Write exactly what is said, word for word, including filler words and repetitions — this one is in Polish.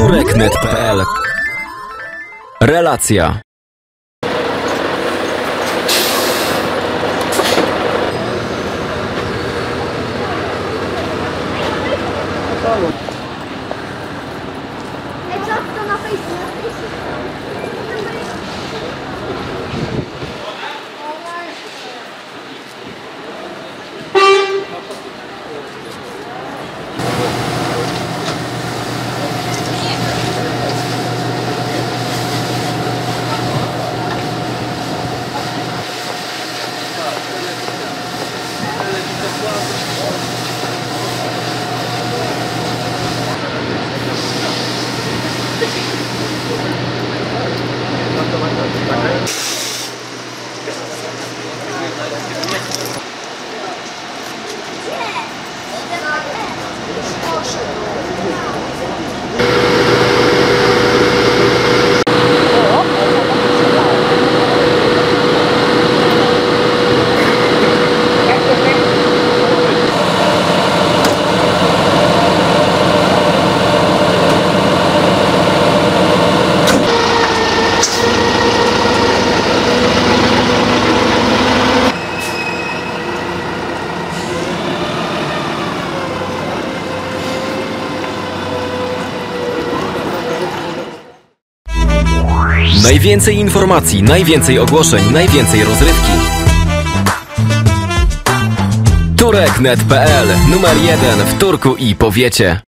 Tureknet kropka pe el. Relacja. Najwięcej informacji, najwięcej ogłoszeń, najwięcej rozrywki. Tureknet kropka pe el. Numer jeden w Turku i powiecie.